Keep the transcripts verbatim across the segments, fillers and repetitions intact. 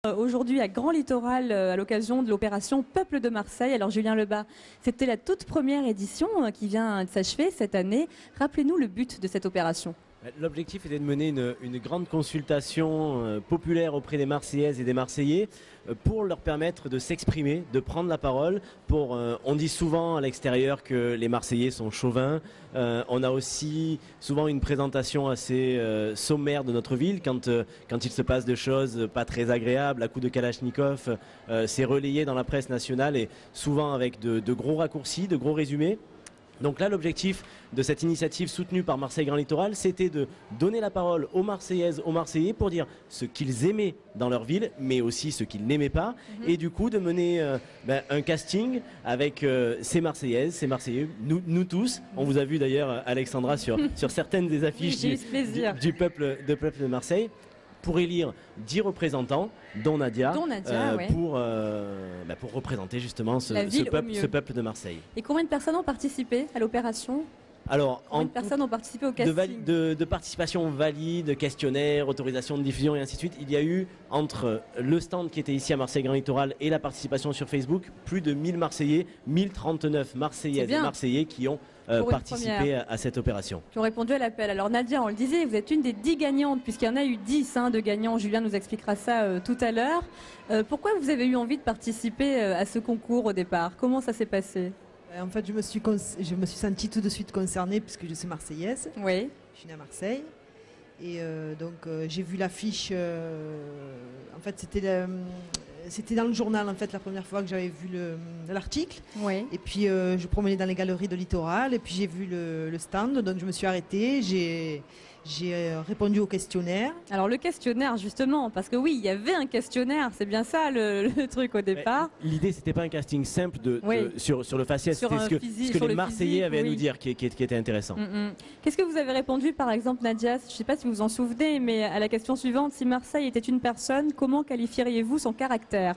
Aujourd'hui à Grand Littoral à l'occasion de l'opération Peuple de Marseille. Alors Julien Lebas, c'était la toute première édition qui vient de s'achever cette année. Rappelez-nous le but de cette opération. L'objectif était de mener une, une grande consultation euh, populaire auprès des Marseillaises et des Marseillais euh, pour leur permettre de s'exprimer, de prendre la parole. Pour, euh, on dit souvent à l'extérieur que les Marseillais sont chauvins. Euh, on a aussi souvent une présentation assez euh, sommaire de notre ville quand, euh, quand il se passe des choses pas très agréables, à coups de Kalachnikov. Euh, c'est relayé dans la presse nationale et souvent avec de, de gros raccourcis, de gros résumés. Donc là, l'objectif de cette initiative soutenue par Marseille Grand Littoral, c'était de donner la parole aux Marseillaises, aux Marseillais pour dire ce qu'ils aimaient dans leur ville, mais aussi ce qu'ils n'aimaient pas. Mmh. Et du coup, de mener euh, ben, un casting avec euh, ces Marseillaises, ces Marseillais, nous, nous tous. On vous a vu d'ailleurs, Alexandra, sur, sur certaines des affiches oui, du, du, du peuple, de peuple de Marseille, pour élire dix représentants, dont Nadia, dont Nadia euh, ouais. pour, euh, bah pour représenter justement ce, ce, peuple, ce peuple de Marseille. Et combien de personnes ont participé à l'opération ? Alors, combien de personnes ont participé au casting ? de, de, de participation valide, questionnaire, autorisation de diffusion et ainsi de suite. Il y a eu, entre le stand qui était ici à Marseille Grand Littoral et la participation sur Facebook, plus de mille Marseillais, mille trente-neuf Marseillaises et Marseillais qui ont Euh, participer à, à cette opération. Qui ont répondu à l'appel. Alors Nadia, on le disait, vous êtes une des dix gagnantes, puisqu'il y en a eu dix hein, de gagnants. Julien nous expliquera ça euh, tout à l'heure. Euh, pourquoi vous avez eu envie de participer euh, à ce concours au départ? Comment ça s'est passé? En fait, je me, suis je me suis sentie tout de suite concernée, puisque je suis marseillaise. Oui. Je suis née à Marseille. Et euh, donc, euh, j'ai vu l'affiche. Euh, en fait, c'était... Le, C'était dans le journal en fait la première fois que j'avais vu l'article. Oui. Et puis euh, je promenais dans les galeries de Littoral et puis j'ai vu le, le stand, donc je me suis arrêtée, j'ai euh, répondu au questionnaire. Alors le questionnaire justement, parce que oui, il y avait un questionnaire, c'est bien ça le, le truc au départ. L'idée c'était pas un casting simple de, oui. de, sur, sur le faciès, c'était ce que, physique, ce que les Marseillais physique, avaient oui. à nous dire qui, qui, qui était intéressant. Mm -hmm. Qu'est-ce que vous avez répondu par exemple Nadia? Je ne sais pas si vous vous en souvenez, mais à la question suivante, si Marseille était une personne, comment qualifieriez-vous son caractère?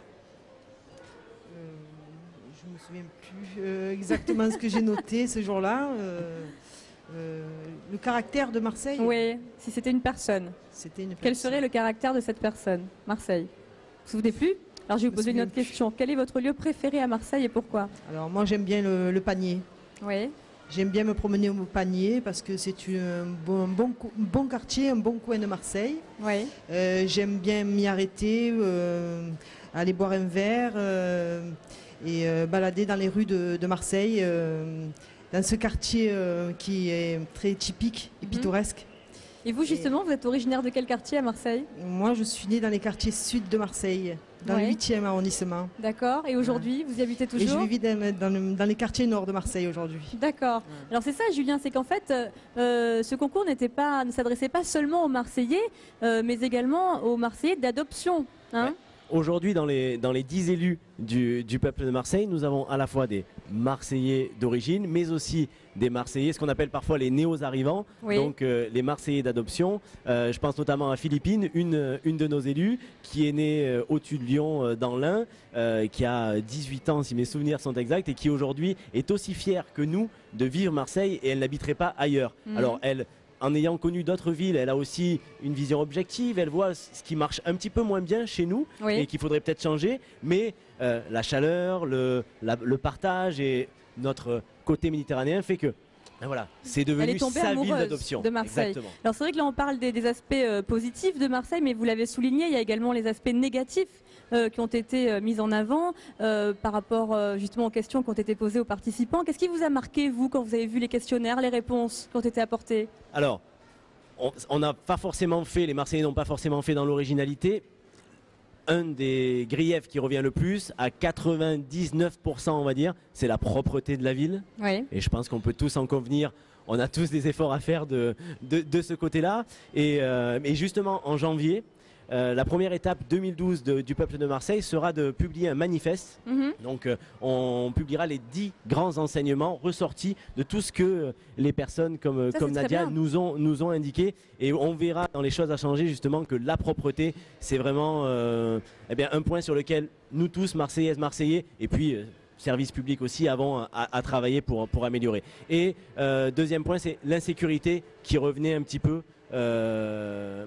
euh, Je ne me souviens plus euh, exactement ce que j'ai noté ce jour-là. Euh, euh, le caractère de Marseille? Oui, si c'était une personne. C'était une personne. Quel serait le caractère de cette personne? Marseille. Vous vous souvenez plus? Alors je vais vous poser une autre question. Quel est votre lieu préféré à Marseille et pourquoi? Alors moi j'aime bien le, le panier. Oui. J'aime bien me promener au panier parce que c'est un bon, bon, bon quartier, un bon coin de Marseille. Oui. Euh, j'aime bien m'y arrêter, euh, aller boire un verre euh, et euh, balader dans les rues de, de Marseille, euh, dans ce quartier euh, qui est très typique et mmh. pittoresque. Et vous justement, et vous êtes originaire de quel quartier à Marseille? Moi je suis née dans les quartiers sud de Marseille, dans ouais. le huitième arrondissement. D'accord, et aujourd'hui ouais. vous y habitez toujours? Et je vis dans, dans, le, dans les quartiers nord de Marseille aujourd'hui. D'accord, ouais. Alors c'est ça Julien, c'est qu'en fait euh, ce concours n'était pas, ne s'adressait pas seulement aux Marseillais, euh, mais également aux Marseillais d'adoption. Hein ouais. Aujourd'hui, dans les, dans les dix élus du, du peuple de Marseille, nous avons à la fois des Marseillais d'origine, mais aussi des Marseillais, ce qu'on appelle parfois les néo-arrivants, oui. donc euh, les Marseillais d'adoption. Euh, je pense notamment à Philippine, une, une de nos élus, qui est née euh, au-dessus de Lyon, euh, dans l'Ain, euh, qui a dix-huit ans, si mes souvenirs sont exacts, et qui aujourd'hui est aussi fière que nous de vivre Marseille, et elle n'habiterait pas ailleurs. Mmh. Alors elle... En ayant connu d'autres villes, elle a aussi une vision objective, elle voit ce qui marche un petit peu moins bien chez nous oui. et qu'il faudrait peut-être changer, mais euh, la chaleur, le, la, le partage et notre côté méditerranéen fait que ben voilà, c'est devenu sa ville d'adoption. De Marseille. Exactement. Alors c'est vrai que là on parle des, des aspects euh, positifs de Marseille, mais vous l'avez souligné, il y a également les aspects négatifs euh, qui ont été euh, mis en avant euh, par rapport euh, justement aux questions qui ont été posées aux participants. Qu'est-ce qui vous a marqué vous quand vous avez vu les questionnaires, les réponses qui ont été apportées? Alors, on n'a pas forcément fait, les Marseillais n'ont pas forcément fait dans l'originalité. Un des griefs qui revient le plus, à quatre-vingt-dix-neuf pour cent on va dire, c'est la propreté de la ville. Oui. Et je pense qu'on peut tous en convenir, on a tous des efforts à faire de, de, de ce côté-là. Et, euh, et justement en janvier, Euh, la première étape deux mille douze de, du peuple de Marseille sera de publier un manifeste. Mm-hmm. Donc euh, on publiera les dix grands enseignements ressortis de tout ce que les personnes comme, Ça, comme Nadia nous ont, nous ont indiqué. Et on verra dans les choses à changer justement que la propreté, c'est vraiment euh, eh bien, un point sur lequel nous tous, Marseillaises, Marseillais, et puis euh, service public aussi, avons à, à travailler pour, pour améliorer. Et euh, deuxième point, c'est l'insécurité qui revenait un petit peu. Euh, mais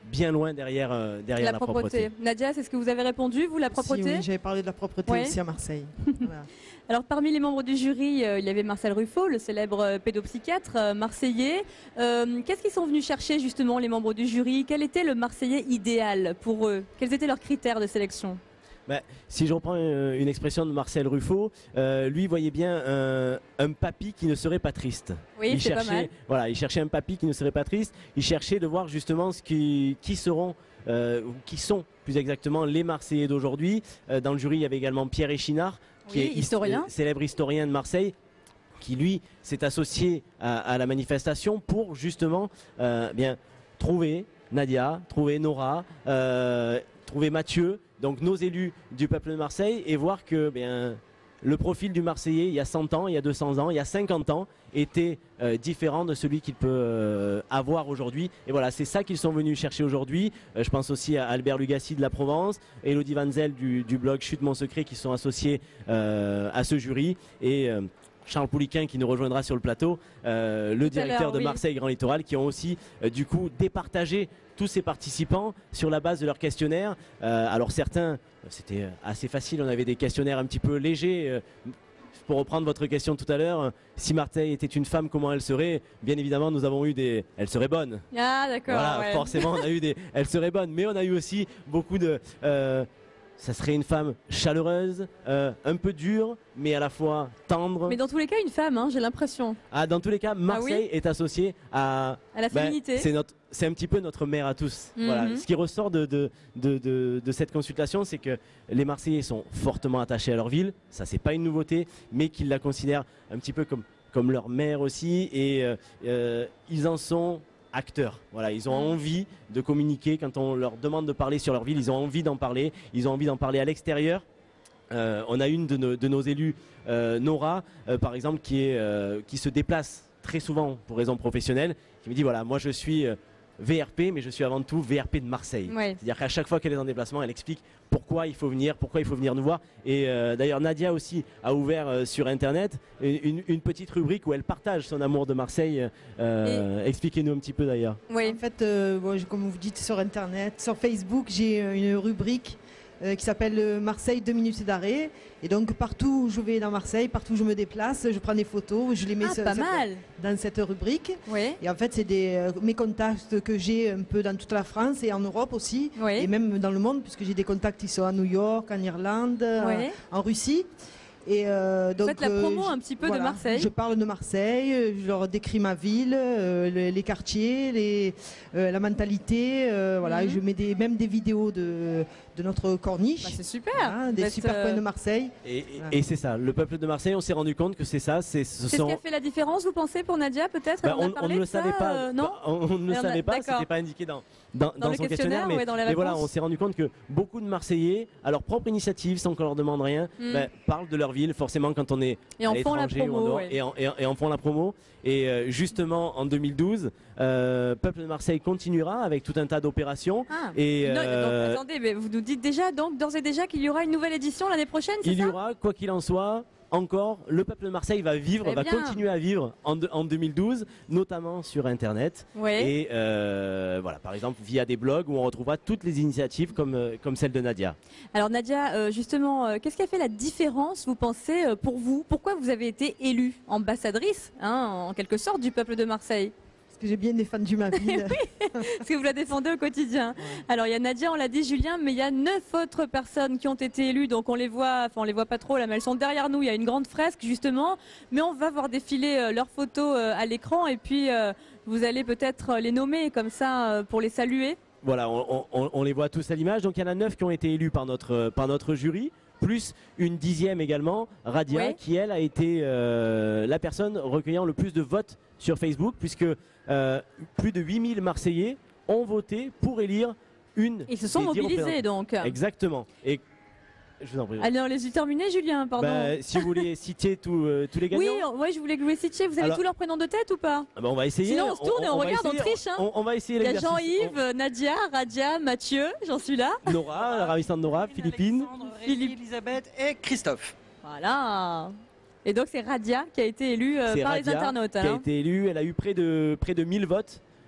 bien loin derrière, euh, derrière La, la, propreté. propreté. Nadia, c'est ce que vous avez répondu, vous, la propreté? Si, oui, j'avais parlé de la propreté Ouais. aussi à Marseille. Voilà. Alors parmi les membres du jury, euh, il y avait Marcel Ruffo, le célèbre euh, pédopsychiatre euh, marseillais. Euh, Qu'est-ce qu'ils sont venus chercher justement les membres du jury? Quel était le Marseillais idéal pour eux? Quels étaient leurs critères de sélection? Bah, si je reprends euh, une expression de Marcel Ruffo, euh, lui voyait bien un, un papy qui ne serait pas triste. Oui, il c'est pas cherchait, mal. voilà, il cherchait un papy qui ne serait pas triste. Il cherchait de voir justement ce qui, qui seront, euh, ou qui sont plus exactement les Marseillais d'aujourd'hui. Euh, dans le jury, il y avait également Pierre Échinard, qui Oui, est his- historien. euh, célèbre historien de Marseille, qui lui s'est associé à, à la manifestation pour justement euh, bien trouver Nadia, trouver Nora, euh, trouver Mathieu, donc nos élus du peuple de Marseille, et voir que bien, le profil du Marseillais il y a cent ans, il y a deux cents ans, il y a cinquante ans était euh, différent de celui qu'il peut euh, avoir aujourd'hui. Et voilà, c'est ça qu'ils sont venus chercher aujourd'hui. Euh, je pense aussi à Albert Lugassi de la Provence, Elodie Vanzel du, du blog Chute Mon Secret qui sont associés euh, à ce jury. Et euh, Charles Pouliquin qui nous rejoindra sur le plateau, euh, le directeur de oui. Marseille Grand Littoral, qui ont aussi euh, du coup départagé tous ces participants sur la base de leur questionnaire. Euh, alors certains, c'était assez facile, on avait des questionnaires un petit peu légers. Euh, pour reprendre votre question tout à l'heure, si Marseille était une femme, comment elle serait? Bien évidemment, nous avons eu des... Elle serait bonne. Ah d'accord. Voilà, ouais. forcément, on a eu des... Elle serait bonne, mais on a eu aussi beaucoup de... euh, ça serait une femme chaleureuse, euh, un peu dure, mais à la fois tendre. Mais dans tous les cas, une femme, hein, j'ai l'impression. Ah, dans tous les cas, Marseille oui est associé à... À la ben, féminité. c'est notre, c'est un petit peu notre mère à tous. Mhm. Voilà. Ce qui ressort de, de, de, de, de cette consultation, c'est que les Marseillais sont fortement attachés à leur ville. Ça, c'est pas une nouveauté, mais qu'ils la considèrent un petit peu comme, comme leur mère aussi. Et euh, euh, ils en sont acteurs. Voilà, ils ont Mhm. envie de communiquer. Quand on leur demande de parler sur leur ville, ils ont envie d'en parler. Ils ont envie d'en parler à l'extérieur. Euh, on a une de nos, de nos élus, euh, Nora, euh, par exemple, qui, est, euh, qui se déplace très souvent pour raisons professionnelles, qui me dit voilà, moi je suis euh, V R P, mais je suis avant tout V R P de Marseille. Ouais. C'est-à-dire qu'à chaque fois qu'elle est en déplacement, elle explique pourquoi il faut venir, pourquoi il faut venir nous voir. Et euh, d'ailleurs, Nadia aussi a ouvert euh, sur Internet une, une petite rubrique où elle partage son amour de Marseille. Euh, Expliquez-nous un petit peu d'ailleurs. Oui. En fait, euh, bon, je- comme vous dites sur Internet, sur Facebook, j'ai euh, une rubrique euh, qui s'appelle euh, Marseille deux minutes d'arrêt. Et donc partout où je vais dans Marseille, partout où je me déplace, je prends des photos, je les mets Ah, sur- pas sur- mal. dans cette rubrique. Oui. Et en fait, c'est des euh, mes contacts que j'ai un peu dans toute la France et en Europe aussi, Oui. et même dans le monde, puisque j'ai des contacts qui sont à New York, en Irlande, euh, Oui. en Russie. Et euh, donc, Faites la euh, promo je- un petit peu voilà, de Marseille. Je parle de Marseille, euh, je leur décris ma ville, euh, les, les quartiers, les, euh, la mentalité. euh, voilà, Mhm. et je mets des, même des vidéos de, de notre corniche, Bah, c'est super. hein, des Vous êtes, super euh, coins de Marseille. Et, et- Voilà. et c'est ça, le peuple de Marseille, on s'est rendu compte que c'est ça. C'est, ce C'est ce sont... qui a fait la différence, vous pensez, pour Nadia, peut-être? Bah, Elle en a on, on parlé ne de le ça, savait pas. euh, non Bah, on, on ne le Mais on a- savait pas. d'accord. C'était pas indiqué dans dans, dans le son questionnaire, questionnaire. Mais, ouais, dans les mais voilà, réponses. on s'est rendu compte que beaucoup de Marseillais, à leur propre initiative, sans qu'on leur demande rien, Mm. bah, parlent de leur ville. Forcément, quand on est Et à en font la l'étranger ou en promo. dehors, ouais. et, en, et en- et en font la promo. Et euh, justement, en deux mille douze, euh, Peuple de Marseille continuera avec tout un tas d'opérations. Ah. Et Non, euh, donc, attendez, mais vous nous dites déjà, donc, d'ores et déjà, qu'il y aura une nouvelle édition l'année prochaine, c'est il y ça? aura, quoi qu'il en soit, encore, le peuple de Marseille va vivre, Très va bien. continuer à vivre en, de- en deux mille douze, notamment sur Internet. Oui. Et euh, voilà, par exemple, via des blogs où on retrouvera toutes les initiatives comme, euh, comme celle de Nadia. Alors Nadia, euh, justement, euh, qu'est-ce qui a fait la différence, vous pensez, euh, pour vous? Pourquoi vous avez été élue ambassadrice, hein, en quelque sorte, du peuple de Marseille? Parce que j'ai bien défendu ma ville. Parce que vous la défendez au quotidien. Alors il y a Nadia, on l'a dit, Julien, mais il y a neuf autres personnes qui ont été élues, donc on les voit, enfin on les voit pas trop là, mais elles sont derrière nous. Il y a une grande fresque justement, mais on va voir défiler euh, leurs photos euh, à l'écran et puis euh, vous allez peut-être les nommer comme ça euh, pour les saluer. Voilà, on, on- on les voit tous à l'image. Donc il y en a neuf qui ont été élus par notre, par notre jury, plus une dixième également, Radia, Ouais. qui elle a été euh, la personne recueillant le plus de votes sur Facebook, puisque euh, plus de huit mille Marseillais ont voté pour élire une. Ils se sont des dix mobilisés donc. représentants. Exactement. Et je vous en prie. Allez, on les a terminés, Julien, pardon. Bah, si vous voulez citer tous, euh, tous les gagnants. oui, on- ouais, je voulais que vous les citiez. Vous avez Alors- tous leurs prénoms de tête ou pas? Ah bah, on va essayer. Sinon, on se tourne et on va regarde, on essayer, triche, hein. On, on va essayer Il y a l'exercice. Jean-Yves, Nadia, Radia, Mathieu, j'en suis là. On- Nora, la ravissante Nora, Philippine. Alexandre, Rémi, Philippe. Elisabeth et Christophe. Voilà. Et donc c'est Radia qui a été élue euh, C'est par les Radia internautes. qui a alors. été élue. Elle a eu près de, près de mille votes.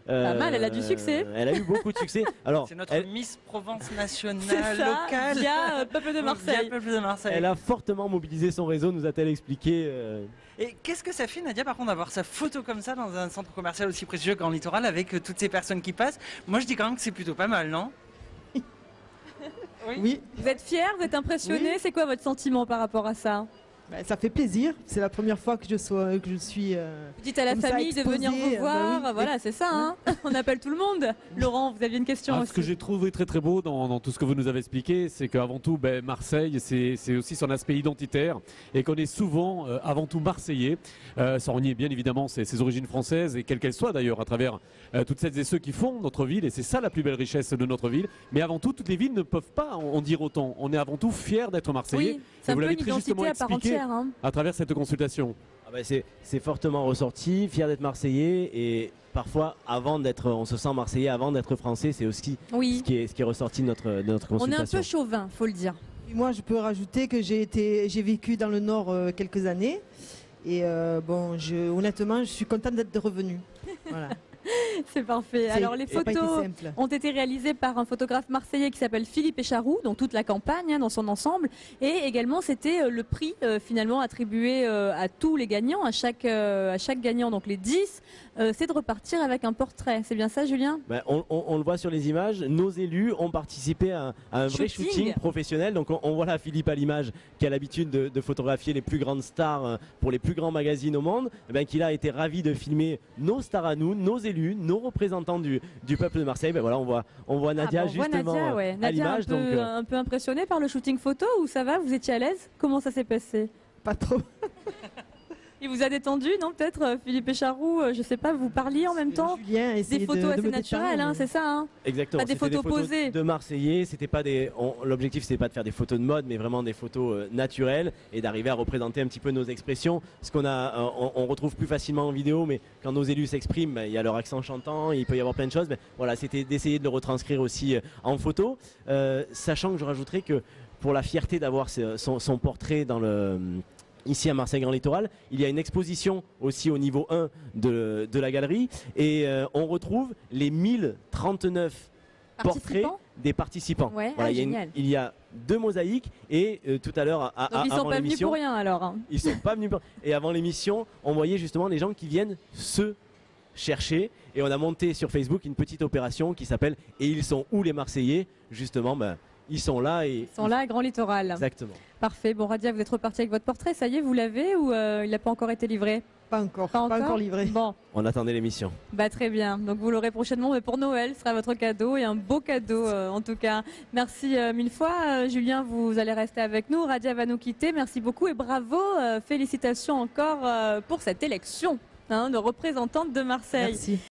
Pas mal, elle a du succès. Elle a eu beaucoup de succès. Alors, C'est notre elle, Miss Provence C'est nationale ça, locale. via euh, Peuple de Via Marseille. Peuple de Marseille. elle a fortement mobilisé son réseau, nous a-t-elle expliqué. euh, Et qu'est-ce que ça fait, Nadia, par contre, d'avoir sa photo comme ça dans un centre commercial aussi prestigieux Grand Littoral avec euh, toutes ces personnes qui passent? Moi, je dis quand même que c'est plutôt pas mal, non? Oui, Vous êtes fier, vous êtes impressionné, Oui. c'est quoi votre sentiment par rapport à ça? ben, ça fait plaisir. C'est la première fois que je, sois, que je suis. euh, Vous dites à la Comme ça, famille de venir exposé, vous euh, voir, bah oui. voilà, c'est ça, hein. On appelle tout le monde. Laurent, vous aviez une question Ah, aussi. ce que j'ai trouvé très très beau dans, dans tout ce que vous nous avez expliqué, c'est qu'avant tout, ben, Marseille, c'est c'est aussi son aspect identitaire et qu'on est souvent euh, avant tout marseillais, euh, sans renier bien évidemment ses, ses origines françaises et quelles qu'elles soient d'ailleurs à travers euh, toutes celles et ceux qui font notre ville, et c'est ça la plus belle richesse de notre ville. Mais avant tout, toutes les villes ne peuvent pas en, en dire autant. On est avant tout fiers d'être marseillais. Oui, c'est Et un vous peu l'avez une très justement identité à part expliqué entière. Hein. à travers cette consultation. ah ben, c'est, c'est fortement ressorti, fier d'être Marseillais et parfois, avant d'être, on se sent Marseillais avant d'être Français, c'est aussi ce Oui, qui est, ce qui est ressorti de notre, de notre on est consultation. un peu chauvin, faut le dire. Et moi, je peux rajouter que j'ai été, j'ai vécu dans le Nord euh, quelques années. Et euh, bon, je, honnêtement, je suis contente d'être revenue. Voilà. C'est parfait. C'est- Alors les ça a pas été photos simple. ont été réalisées par un photographe marseillais qui s'appelle Philippe Écharoux, donc toute la campagne hein, dans son ensemble. Et également, c'était euh, le prix euh, finalement attribué euh, à tous les gagnants, à chaque, euh, à chaque gagnant, donc les dix, euh, c'est de repartir avec un portrait. C'est bien ça, Julien? Ben, on, on- on le voit sur les images, nos élus ont participé à, à un vrai Shooting. shooting professionnel. Donc on, on voit là Philippe à l'image qui a l'habitude de, de photographier les plus grandes stars euh, pour les plus grands magazines au monde, eh ben, qu'il a été ravi de filmer nos stars à nous, nos élus, nos représentants du, du peuple de Marseille. Ben, voilà, on voit, on voit Nadia Ah, bon, on voit justement Nadia, euh, ouais. à Nadia, l'image. un peu, Donc, euh, un peu impressionnée par le shooting photo ou ça va? Vous étiez à l'aise? Comment ça s'est passé? Pas trop. Il vous a détendu, non? Peut-être, euh, Philippe Écharoux, euh, je sais pas, vous parliez en même temps? Julien a essayé Des de- photos de assez me naturelles, détendre, hein, mais- c'est ça hein? Exactement. Pas des C'était photos posées. de Marseillais. C'était pas des. on- L'objectif c'était pas de faire des photos de mode, mais vraiment des photos euh, naturelles et d'arriver à représenter un petit peu nos expressions. Ce qu'on a, euh, on, on retrouve plus facilement en vidéo, mais quand nos élus s'expriment, ben, il y a leur accent chantant, il peut y avoir plein de choses. Mais voilà, c'était d'essayer de le retranscrire aussi euh, en photo, Euh, sachant que je rajouterais que pour la fierté d'avoir ce- son, son portrait dans le ici à Marseille Grand Littoral, il y a une exposition aussi au niveau un de, de la galerie et euh, on retrouve les mille trente-neuf portraits Participants? des participants. Ouais, Voilà, ah, il, y a une- génial. il y a deux mosaïques et euh, tout à l'heure, à- Donc à- ils sont avant pas venus l'émission, pour rien alors. hein. ils sont pas venus pour- et avant l'émission, on voyait justement les gens qui viennent se chercher et on a monté sur Facebook une petite opération qui s'appelle Et ils sont où les Marseillais? Justement, ben, ils sont là et Ils sont là, à Grand Littoral. exactement. Parfait. Bon, Radia, vous êtes reparti avec votre portrait. Ça y est, vous l'avez ou euh, il n'a pas encore été livré? Pas encore. Pas Pas encore, encore livré. Bon, On attendait l'émission. bah très bien. Donc vous l'aurez prochainement, mais pour Noël, ce sera votre cadeau et un beau cadeau euh, en tout cas. Merci euh, mille fois, Euh, Julien. Vous allez rester avec nous. Radia va nous quitter. Merci beaucoup et bravo. Euh, félicitations encore euh, pour cette élection hein, de représentante de Marseille. Merci.